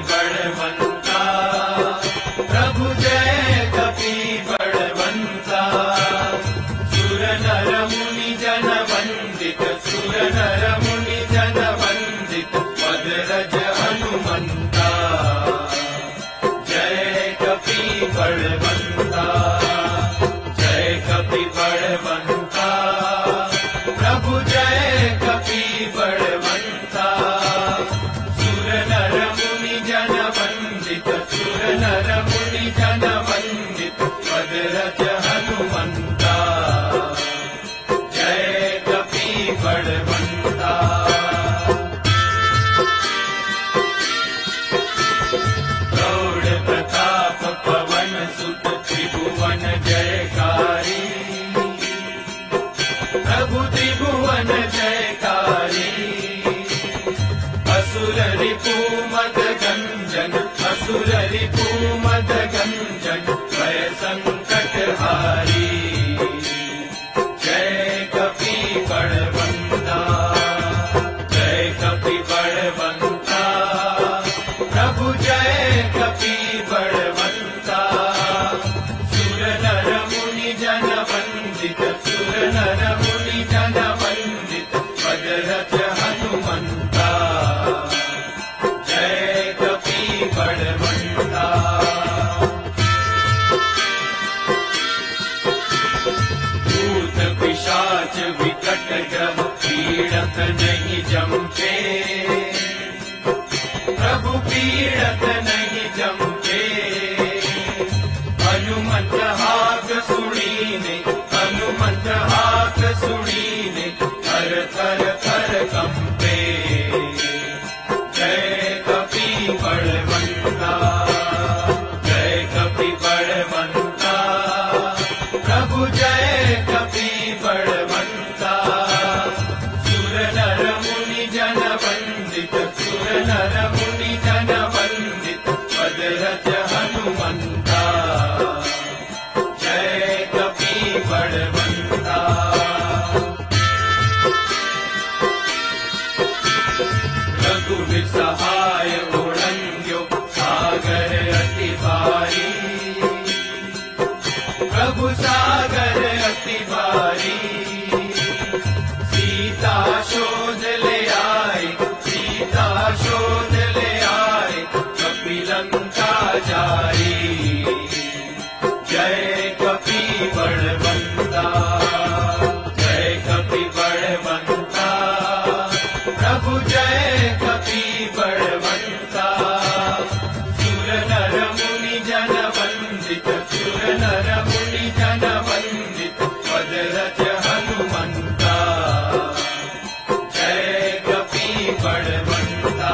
बलवंता, प्रभु जय कपि बलवंता। सुर नर मुनि जन वंदित, सुर नर मुनि जन वंदित, पदरज हनुमंता। जय कपि बलवंता, जय कपि बलवंता, प्रभु जय कपि बलवंता। सुर नर मुनि जन वंदित, सुर नर मुनि जन वंदित, पदरज हनुमंता। जय कपि बलवंता। प्रौढ़ प्रताप पवन सुत, त्रिभुवन जयकारी, प्रभु त्रिभुवन जयकारी। असुर रिपु मद गंजन, असुर रिपु मद गंजन, भय संकट हारी। जय कपि बलवंता, जय कपि बलवंता, प्रभु जय कपि बलवंता। सुर नर मुनि जन वंदित, सुर नर मुनि जन वंदित, पदरज हनुमंता। जय कपि बलवंता। भूत पिशाच विकट ग्रह, पीड़त नहीं जमते, प्रभु पीड़त नहीं जमते। हनुमंत हाक सुनीने, हनुमंत हाक सुनीने, थर थर थर कंपे। जय कपि बलवंता, जय कपि बलवंता, प्रभु जय कपि बलवंता। सुर नर मुनि जन वंदित, सुर नर मुनि जन वंदित, पदरज हनुमंता। जय कपि बलवंता। रघुवीर सहाय ओढ़ंग्यो, सागर अति भारी, प्रभु सागर अति भारी। सीता शोध ले आए, सीता शोध ले आए, कपि लंका जारी। जय कपि बलवंता, जय कपि बलवंता, प्रभु जय कपि बलवंता। सुर नर मुनि जन वंदित, सुर नर मुनि जन वंदित, पदरज हनुमंता। जय कपि बलवंता।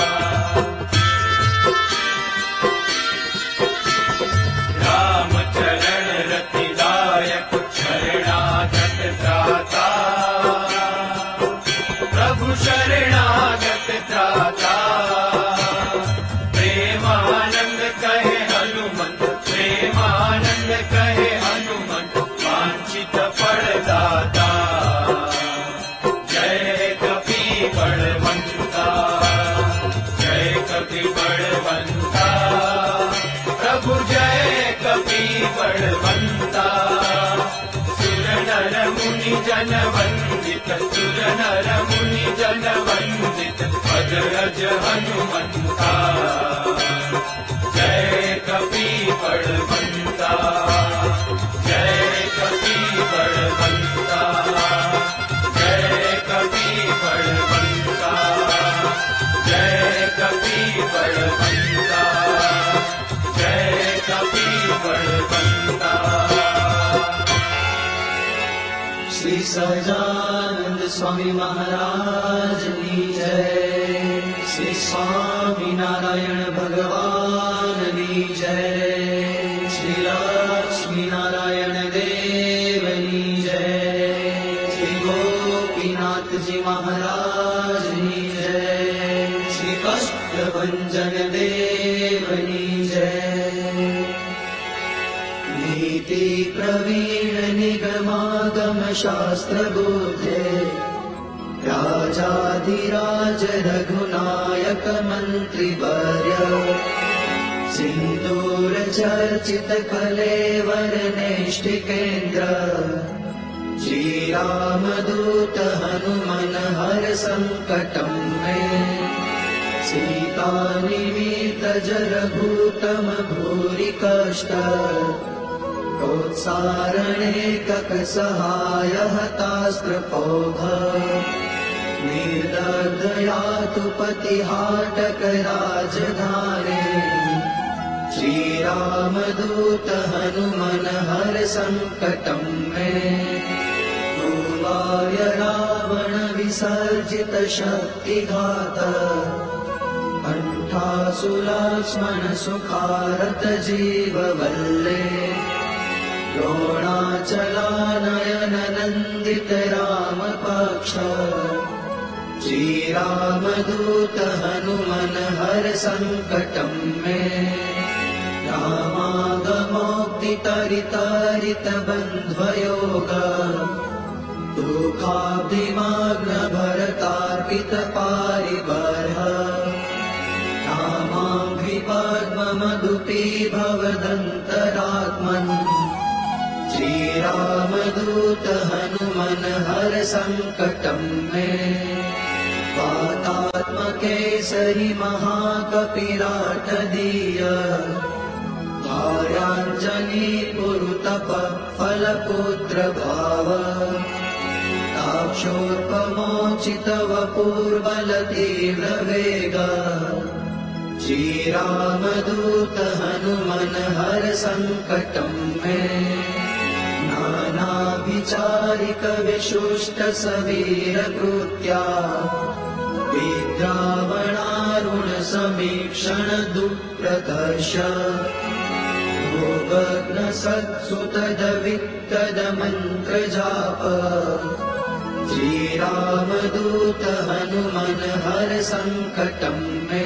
राम चरण रतिदायक, शरणागत त्राता, प्रभु शरणागत त्राता। प्रेमानंद कहे हनुमंत, प्रेमानंद कहे हनुमंत, वांछित फल दाता। जय कपि बलवंता, जय कपि बलवंता, प्रभु जय कपि बलवंता। सुर नर मुनि जन वंदित, सुर नर मुनि जन वंदित, पदरज हनुमंता। जय कपि बलवंता, जय कपि बलवंता, जय कपि बलवंता, जय कपि बलवंता, जय कपि बलवंता। श्री सहजानंद स्वामी महाराज की जय। श्री स्वामी नारायण भगवान की जय। श्री लक्ष्मी नारायण देव की जय। श्री गोपीनाथ जी महाराज की जय। श्री कष्टभंजन देव की जय। नीति प्रवीण निगमागम शास्त्र बुद्धे, राजाधिराज रघुनायक मंत्रिवर्य सिंदूर चर्चित कलेवर नैष्ठिकेन्द्र श्री राम दूत हनुमन हर संकटं मे सीता निमित्त जरभूतम भूरि कष्ट कोत्सारणे कक सहाय हतास्त्रपोघ निर्दयतु पतिहाटक राजधानी श्री राम दूत हनुमन हर संकटं मे भूवाय रावण विसर्जित शक्तिघात कंठासुलक्ष्मण सुखारत जीववल्ले द्रोणाचलानयन नंदित राम पक्ष श्री राम दूत हनुमन हर संकटं मे रामागमोक्तितरितरित बन्ध्वयोग दुःखाब्धिमग्न भरतार्पित पारिबर्ह रामाभि पद्ममधुपी भवदन्तरात्मन् श्री राम दूत हनुमन हर संकटं मे वातात्मकेसरि महाकपिराटदीय भार्याञ्जनी पुरुतप फलपुत्र भाव ताक्षोपमोचित वपुर्बल तीव्र वेग श्री राम दूत हनुमन हर संकटं मे नानाभिचारिक विशुष्ट सवीर कृत्या विद्रावणारुण समीक्षण दुःप्रदर्श भोगग्न सत्सुतद वित्तद मंत्र जाप श्री राम दूत हनुमन हर संकटं मे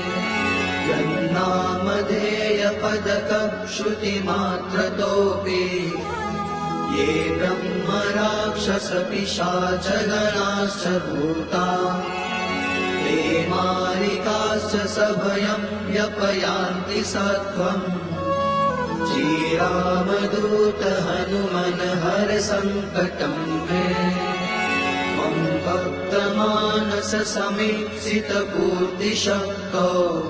यन्नामधेय पदक श्रुति मात्रतोऽपि ये ब्रह्म राक्षस पिशाच गणाश्च भूता ते मारिकाश्च सभयं व्यपयान्ति सत्वम् श्री राम दूत हनुमन हर संकटं मे मम भक्तमानस समीप्सित पूर्तिशक्तो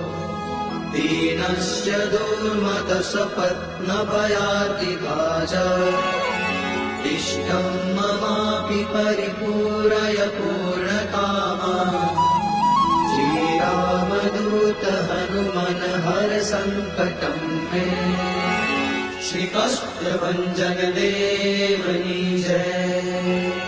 दीनस्य दुर्मत सपत्न भयार्तिभाज इष्टं ममापि परिपूरय पूर्णकामा श्री राम दूत हनुमन हर संकटं मे श्री कष्टभंजन देवनी जय।